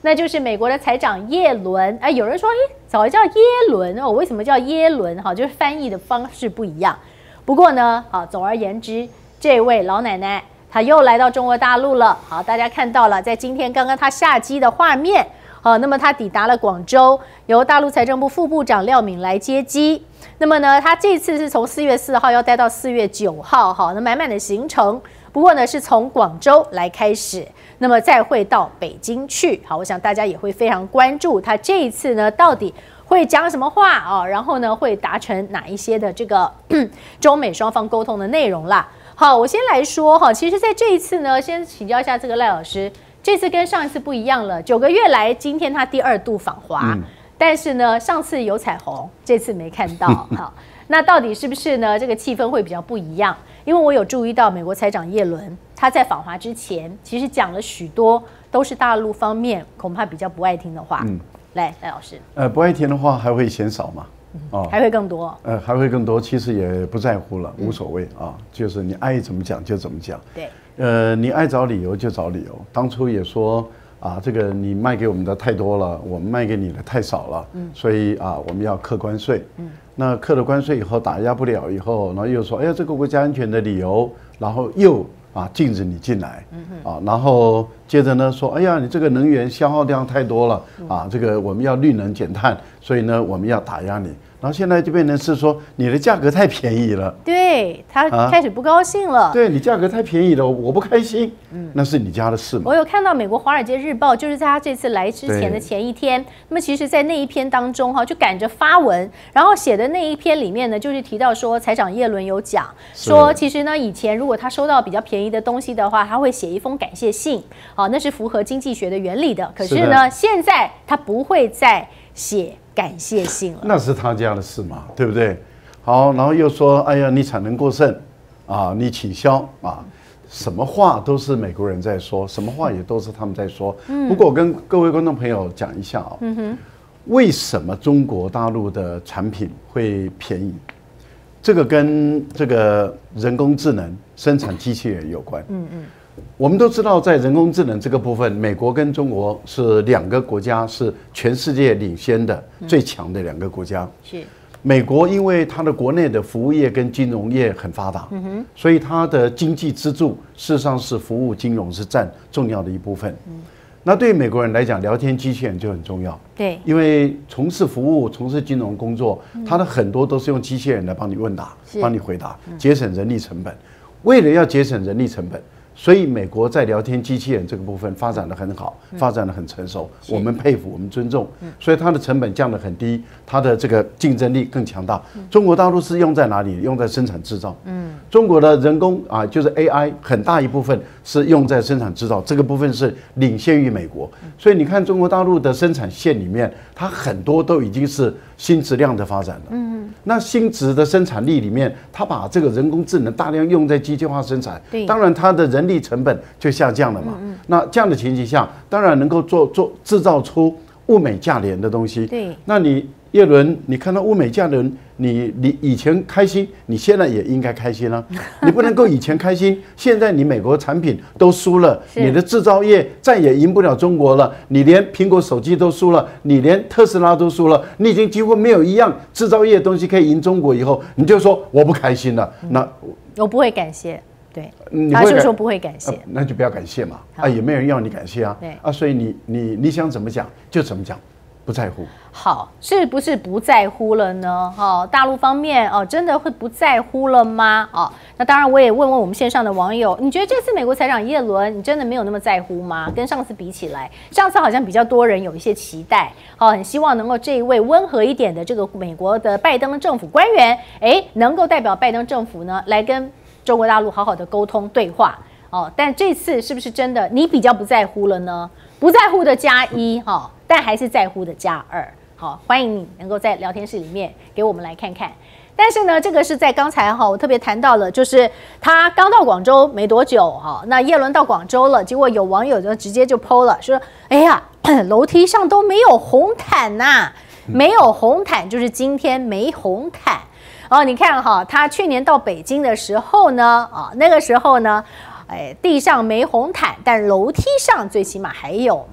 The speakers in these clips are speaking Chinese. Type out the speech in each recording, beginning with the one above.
那就是美国的财长耶伦。有人说，早叫耶伦哦，为什么叫耶伦？就是翻译的方式不一样。不过呢，总而言之，这位老奶奶她又来到中国大陆了。好，大家看到了，在今天刚刚她下机的画面。那么她抵达了广州，由大陆财政部副部长廖敏来接机。那么呢，她这次是从4月4号要待到4月9号，那满满的行程。不过呢，是从广州来开始，那么再会到北京去。好，我想大家也会非常关注她这一次呢，到底会讲什么话然后呢，会达成哪一些的这个中美双方沟通的内容啦。好，我先来说其实在这一次呢，先请教一下这个赖老师。这次跟上一次不一样了，9个月来，今天他第2度访华，但是呢，上次有彩虹，这次没看到。好，那到底是不是呢？这个气氛会比较不一样？因为我有注意到美国财长耶伦他在访华之前，其实讲了许多都是大陆方面恐怕比较不爱听的话。来，赖老师， 不爱听的话还会嫌少吗？ 还会更多。 还会更多，其实也不在乎了，无所谓就是你爱怎么讲就怎么讲。 对。 你爱找理由就找理由。当初也说这个你卖给我们的太多了，我们卖给你的太少了，所以我们要课关税。那课了关税以后打压不了以后，然后又说，哎呀，这个国家安全的理由，然后又禁止你进来，然后接着呢说，哎呀，你这个能源消耗量太多了，这个我们要绿能减碳，所以呢我们要打压你。然后现在就变成是说你的价格太便宜了， 对他开始不高兴了。 对你价格太便宜了，我不开心，那是你家的事嘛。 我有看到美国《华尔街日报》，就是在他这次来之前的前一天，那么其实，在那一篇当中就赶着发文，然后写的那一篇里面呢，就是提到说，财长耶伦有讲说，其实呢，以前如果他收到比较便宜的东西的话，他会写一封感谢信，那是符合经济学的原理的。可是呢，现在他不会再写感谢信了， 那是他家的事嘛，对不对？好，然后又说，哎呀，你产能过剩你倾销什么话都是美国人在说，什么话也都是他们在说。不过我跟各位观众朋友讲一下为什么中国大陆的产品会便宜？这个跟这个人工智能生产机器人有关。我们都知道，在人工智能这个部分，美国跟中国是2个国家，是全世界领先的最强的2个国家。 是美国，因为它的国内的服务业跟金融业很发达，所以它的经济支柱事实上是服务金融是占重要的一部分。那对于美国人来讲，聊天机器人就很重要。 对， 因为从事服务、从事金融工作，它的很多都是用机器人来帮你问答、帮你回答，节省人力成本。为了要节省人力成本，所以美国在聊天机器人这个部分发展得很好，发展得很成熟，我们佩服，我们尊重。所以它的成本降得很低，它的这个竞争力更强大。中国大陆是用在哪里？用在生产制造。中国的人工就是 AI 很大一部分是用在生产制造，这个部分是领先于美国。所以你看中国大陆的生产线里面，它很多都已经是新质量的发展了。那新质的生产力里面，它把这个人工智能大量用在机械化生产，当然它的人力成本就下降了嘛。那这样的情形下，当然能够制造出物美价廉的东西。 对， 那你叶伦，你看到物美价廉，你以前开心，你现在也应该开心啊。你不能够以前开心，现在你美国产品都输了，你的制造业再也赢不了中国了。你连苹果手机都输了，你连特斯拉都输了，你已经几乎没有一样制造业的东西可以赢中国。以后你就说我不开心了，那我不会感谢。对，他就说不会感谢， 那就不要感谢嘛。也没人要你感谢啊。所以你想怎么讲就怎么讲，不在乎。 好，是不是不在乎了呢？大陆方面真的会不在乎了吗？那当然，我也问问我们线上的网友，你觉得这次美国财长耶伦，你真的没有那么在乎吗？跟上次比起来，上次好像比较多人有一些期待，很希望能够这一位温和一点的这个美国的拜登政府官员，能够代表拜登政府呢来跟中国大陆好好的沟通对话但这次是不是真的你比较不在乎了呢？不在乎的+1但还是在乎的+2。好，欢迎你能够在聊天室里面给我们来看看。但是呢，这个是在刚才我特别谈到了，就是他刚到广州没多久那耶伦到广州了，结果有网友就直接就 PO 了，说：“哎呀，楼梯上都没有红毯呐，没有红毯，就是今天没红毯。”你看他去年到北京的时候呢，那个时候呢，地上没红毯，但楼梯上最起码还有嘛。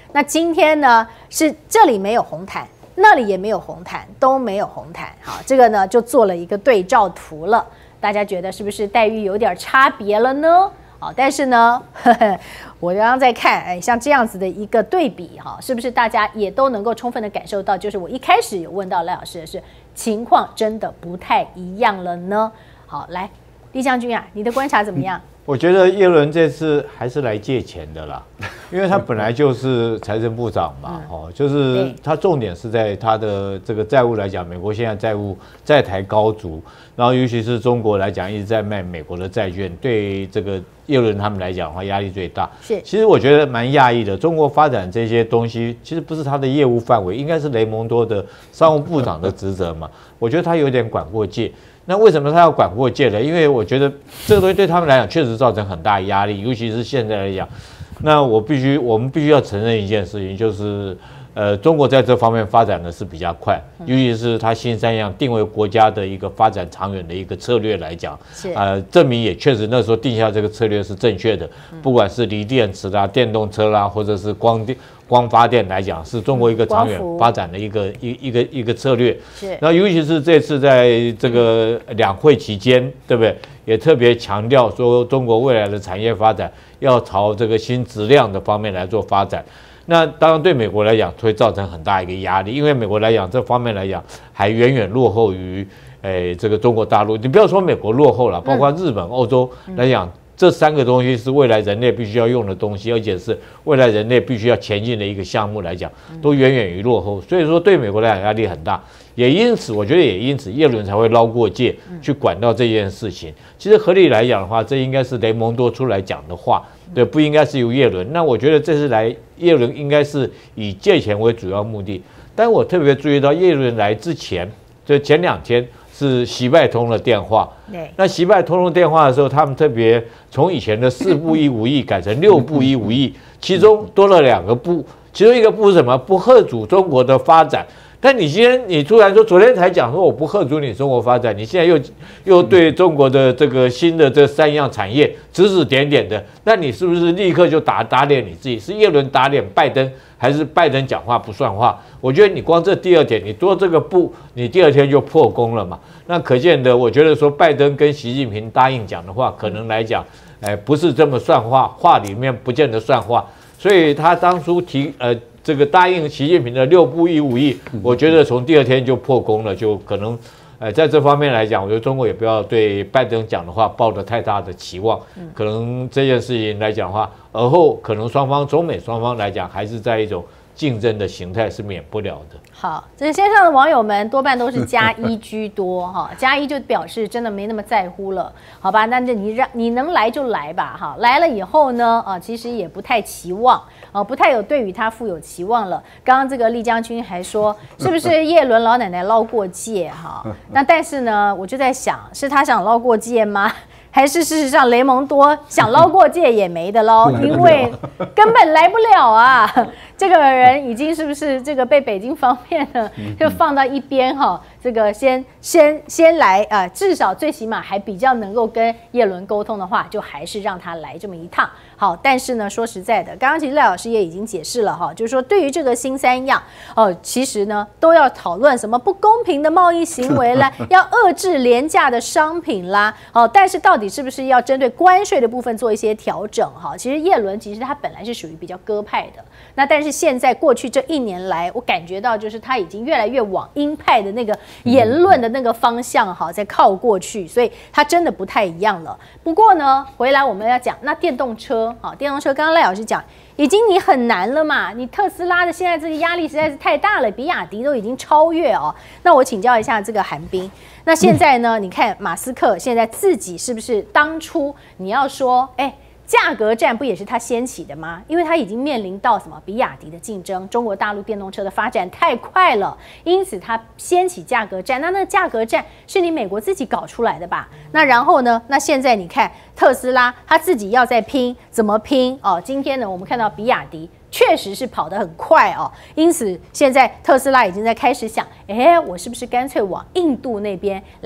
那今天呢是这里没有红毯，那里也没有红毯，都没有红毯。好，这个呢就做了一个对照图了，大家觉得是不是待遇有点差别了呢？好，但是呢，我刚刚在看，哎，像这样子的一个对比，哈，是不是大家也都能够充分的感受到，就是我一开始有问到赖老师的是，情况真的不太一样了呢？好，来，厉将军啊，你的观察怎么样？ 我觉得耶伦这次还是来借钱的啦，因为他本来就是财政部长嘛，就是他重点是在他的这个债务来讲，美国现在债务债台高筑，然后尤其是中国来讲一直在卖美国的债券，对这个耶伦他们来讲的话压力最大。是，其实我觉得蛮讶异的，中国发展这些东西其实不是他的业务范围，应该是雷蒙多的商务部长的职责嘛，我觉得他有点管过界。那为什么他要管过界呢？因为我觉得这个东西对他们来讲确实造成很大压力，尤其是现在来讲。那我们必须要承认一件事情，就是中国在这方面发展的是比较快，尤其是它新三样定为国家的一个发展长远的一个策略来讲，证明也确实那时候定下这个策略是正确的，不管是锂电池啦、电动车啦，或者是光发电来讲，是中国一个长远发展的一个策略。然后尤其是这次在这个两会期间，对不对？也特别强调说，中国未来的产业发展要朝这个新质量的方面来做发展。那当然对美国来讲会造成很大一个压力，因为美国来讲这方面来讲还远远落后于这个中国大陆。你不要说美国落后了，包括日本、欧洲来讲。这三个东西是未来人类必须要用的东西，而且是未来人类必须要前进的一个项目来讲，都远远于落后。所以说对美国来讲压力很大，也因此我觉得也因此耶伦才会捞过界去管到这件事情。其实合理来讲的话，这应该是雷蒙多出来讲的话，对，不应该是由耶伦。那我觉得这次来耶伦应该是以借钱为主要目的，但我特别注意到耶伦来之前，就前2天。是习拜通了电话，那习拜通了电话的时候，他们特别从以前的4不1无意改成6不1无意，其中多了2个不，其中一个不是什么？不贺阻中国的发展。但你今天你突然说，昨天才讲说我不贺阻你中国发展，你现在又对中国的这个新的这3样产业指指点点的，那你是不是立刻就打脸你自己？是耶伦打脸拜登，还是拜登讲话不算话？我觉得你光这第2点，你多这个不，你第2天就破功了嘛。那可见的，我觉得说拜登跟习近平答应讲的话，可能来讲，不是这么算话，话里面不见得算话。所以他当初这个答应习近平的6不1无意，我觉得从第2天就破功了，就可能，在这方面来讲，我觉得中国也不要对拜登讲的话抱着太大的期望，可能这件事情来讲的话，而后可能中美双方来讲，还是在一种竞争的形态是免不了的。 好，这线上的网友们多半都是+1居多哈，+1就表示真的没那么在乎了，好吧？那你能来就来吧，哈，来了以后呢，其实也不太期望，不太有对于他富有期望了。刚刚这个厉将军还说，是不是叶伦老奶奶捞过界哈？那但是呢，我就在想，是他想捞过界吗？还是事实上雷蒙多想捞过界也没得捞，因为根本来不了啊！这个人已经是不是这个被北京方面呢就放到一边哈？这个先来至少最起码还比较能够跟叶伦沟通的话，就还是让他来这么一趟。好，但是呢，说实在的，刚刚其实赖老师也已经解释了哈，就是说对于这个新3样其实呢都要讨论什么不公平的贸易行为啦，要遏制廉价的商品啦，但是到底是不是要针对关税的部分做一些调整哈？其实叶伦其实他本来是属于比较鸽派的，那但是现在过去这1年来，我感觉到就是他已经越来越往鹰派的那个言论的那个方向哈，在靠过去，所以他真的不太一样了。不过呢，回来我们要讲那电动车，电动车刚刚赖老师讲，已经你很难了嘛，你特斯拉的现在这个压力实在是太大了，比亚迪都已经超越哦。那我请教一下这个韩冰，那现在呢，你看马斯克现在自己是不是当初你要说，价格战不也是他掀起的吗？因为他已经面临到什么比亚迪的竞争，中国大陆电动车的发展太快了，因此他掀起价格战。那个价格战是你美国自己搞出来的吧？那然后呢？那现在你看特斯拉他自己要在拼，怎么拼？今天呢，我们看到比亚迪确实是跑得很快哦，因此现在特斯拉已经在开始想，我是不是干脆往印度那边来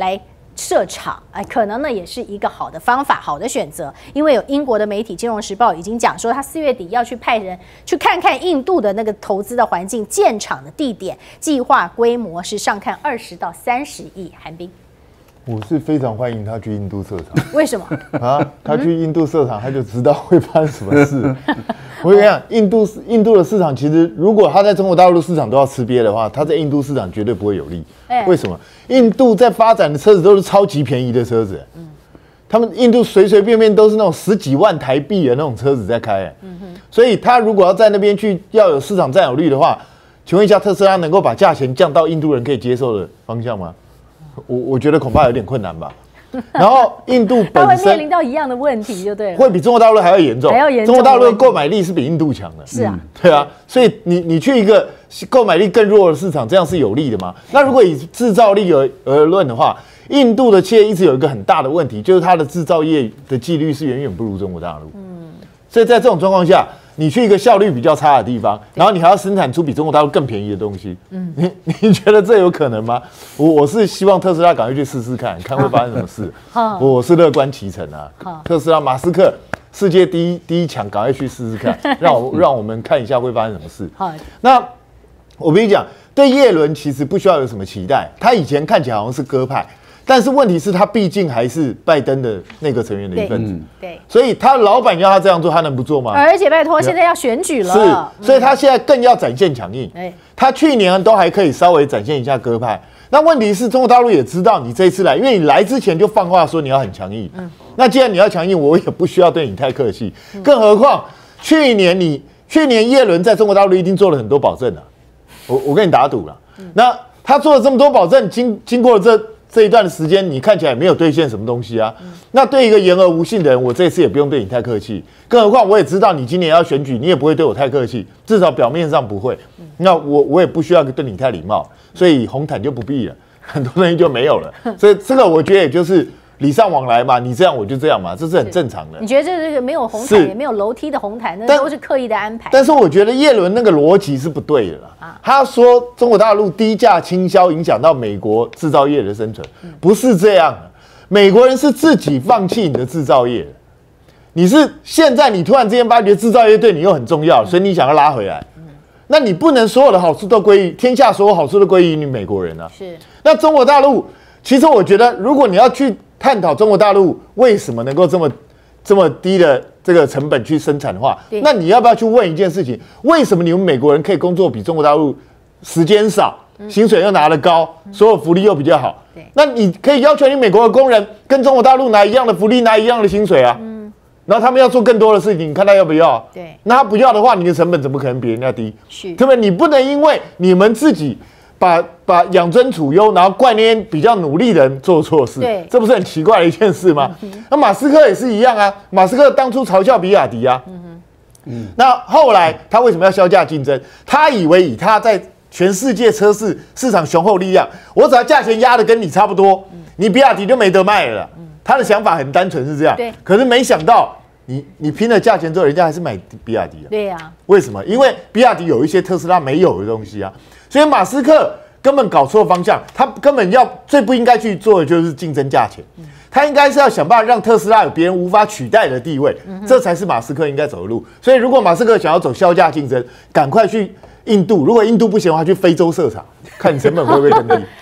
设厂，可能呢也是一个好的方法、好的选择。因为有英国的媒体《金融时报》已经讲说，他4月底要去派人去看看印度的那个投资的环境、建厂的地点，计划规模是上看20到30亿韩币。 我是非常欢迎他去印度设厂。 为什么啊？他去印度设厂，他就知道会发生什么事。我跟你讲，印度的市场其实，如果他在中国大陆市场都要吃瘪的话，他在印度市场绝对不会有利。为什么？印度在发展的车子都是超级便宜的车子。他们印度随随便便都是那种10几万台币的那种车子在开。所以他如果要在那边去要有市场占有率的话，请问一下，特斯拉能够把价钱降到印度人可以接受的方向吗？我觉得恐怕有点困难吧。然后印度本身它会面临到一样的问题，就对了， 会比中国大陆还要严重。中国大陆的购买力是比印度强的。 是啊， 对啊，所以你去一个购买力更弱的市场，这样是有利的吗？那如果以制造力而论的话，印度的企业一直有一个很大的问题，就是它的制造业的纪律是远远不如中国大陆。所以在这种状况下，你去一个效率比较差的地方，然后你还要生产出比中国大陆更便宜的东西，你觉得这有可能吗？我是希望特斯拉赶快去试试看，看会发生什么事。我是乐观其成啊。特斯拉马斯克世界第一强，赶快去试试看，让我们看一下会发生什么事。那我跟你讲，对叶伦其实不需要有什么期待，他以前看起来好像是鸽派。但是问题是，他毕竟还是拜登的那个成员的一份子， 对， 所以他老板要他这样做，他能不做吗？ 而且拜托，现在要选举了， 是，所以他现在更要展现强硬。他去年都还可以稍微展现一下鸽派，那问题是中国大陆也知道你这一次来，因为你来之前就放话说你要很强硬，那既然你要强硬，我也不需要对你太客气，更何况去年叶伦在中国大陆一定做了很多保证啊，我跟你打赌了，那他做了这么多保证，经过了这一段的时间，你看起来没有兑现什么东西啊。那对一个言而无信的人，我这次也不用对你太客气。更何况我也知道你今年要选举，你也不会对我太客气，至少表面上不会。那我也不需要对你太礼貌，所以红毯就不必了，很多东西就没有了。所以这个我觉得也就是礼尚往来嘛，你这样我就这样嘛，这是很正常的。 你觉得这个没有红毯也没有楼梯的红毯，那都是刻意的安排。 但是我觉得叶伦那个逻辑是不对的啦。他说中国大陆低价倾销影响到美国制造业的生存，不是这样的。美国人是自己放弃你的制造业的，你是现在你突然之间发觉制造业对你又很重要，所以你想要拉回来。那你不能所有的好处都归于天下所有好处都归于你美国人啊。 是。 那中国大陆，其实我觉得，如果你要去探讨中国大陆为什么能够这么低的这个成本去生产的话，那你要不要去问一件事情？为什么你们美国人可以工作比中国大陆时间少，薪水又拿得高，所有福利又比较好？那你可以要求你美国的工人跟中国大陆拿一样的福利，拿一样的薪水啊。然后他们要做更多的事情，你看他要不要？ 对， 那他不要的话，你的成本怎么可能比人家低？ 是， 对不对？你不能因为你们自己把养尊处优，然后怪那些比较努力的人做错事， 对， 这不是很奇怪的一件事吗？那马斯克也是一样啊，马斯克当初嘲笑比亚迪啊，那后来他为什么要削价竞争？他以为以他在全世界车市场雄厚力量，我只要价钱压的跟你差不多，你比亚迪就没得卖了啦。他的想法很单纯是这样， 对。 可是没想到你拼了价钱之后，人家还是买比亚迪啊。 对呀。 为什么？因为比亚迪有一些特斯拉没有的东西啊，所以马斯克根本搞错方向，他根本最不应该去做的就是竞争价钱，他应该是要想办法让特斯拉有别人无法取代的地位，这才是马斯克应该走的路。所以如果马斯克想要走削价竞争，赶快去印度，如果印度不行的话，去非洲设厂，看你成本会不会更低。